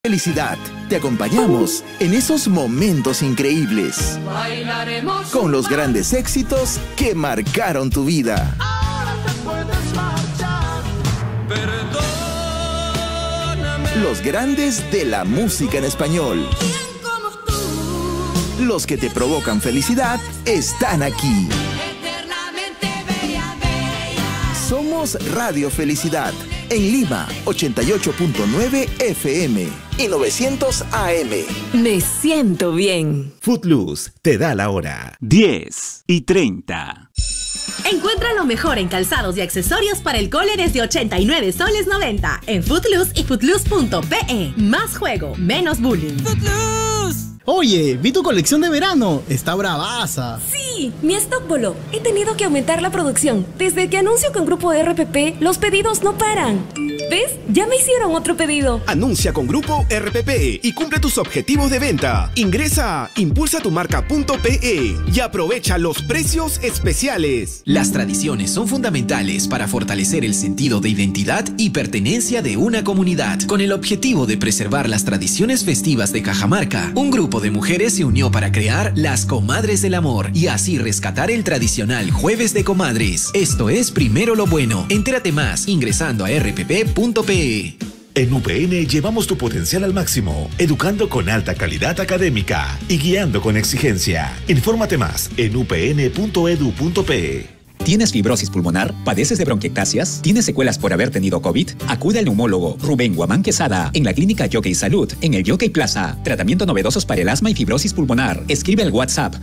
Felicidad, te acompañamos en esos momentos increíbles. Bailaremos con los grandes éxitos que marcaron tu vida. Ahora te puedes marchar. Perdóname. Los grandes de la música en español. ¿Quién como tú? Los que te provocan felicidad están aquí. Eternamente bella, bella. Somos Radio Felicidad. En Lima, 88.9 FM y 900 AM. Me siento bien. Footloose te da la hora. 10:30. Encuentra lo mejor en calzados y accesorios para el cole desde 89 soles 90 en Footloose y footloose.pe. Más juego, menos bullying. Footloose. Oye, vi tu colección de verano. Está bravaza. Sí, mi stock voló. He tenido que aumentar la producción. Desde que anuncio con Grupo RPP, los pedidos no paran. ¿Ves? Ya me hicieron otro pedido. Anuncia con Grupo RPP y cumple tus objetivos de venta. Ingresa a impulsatumarca.pe y aprovecha los precios especiales. Las tradiciones son fundamentales para fortalecer el sentido de identidad y pertenencia de una comunidad. Con el objetivo de preservar las tradiciones festivas de Cajamarca, un grupo de mujeres se unió para crear las Comadres del Amor y así rescatar el tradicional Jueves de Comadres. Esto es Primero lo Bueno. Entérate más ingresando a rpp.pe. En UPN llevamos tu potencial al máximo, educando con alta calidad académica y guiando con exigencia. Infórmate más en upn.edu.pe. ¿Tienes fibrosis pulmonar? ¿Padeces de bronquiectasias? ¿Tienes secuelas por haber tenido COVID? Acude al neumólogo Rubén Guamán Quesada en la Clínica Jockey Salud, en el Jockey Plaza. Tratamiento novedosos para el asma y fibrosis pulmonar. Escribe al WhatsApp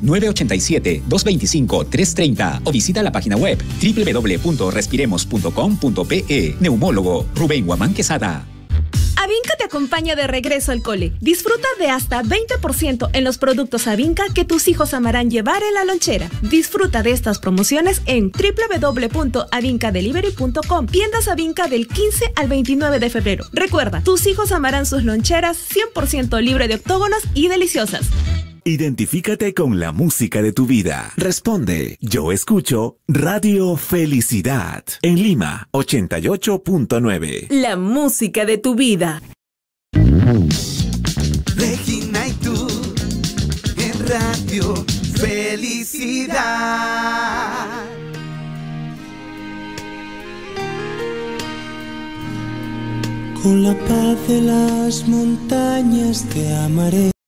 987-225-330 o visita la página web www.respiremos.com.pe. Neumólogo Rubén Guamán Quesada. Avinca te acompaña de regreso al cole. Disfruta de hasta 20% en los productos Avinca que tus hijos amarán llevar en la lonchera. Disfruta de estas promociones en www.avincadelivery.com. Tiendas Avinca del 15 al 29 de febrero. Recuerda, tus hijos amarán sus loncheras 100% libre de octógonos y deliciosas. Identifícate con la música de tu vida. Responde, yo escucho Radio Felicidad. En Lima, 88.9. La música de tu vida. Regina y tú en Radio Felicidad. Con la paz de las montañas te amaré.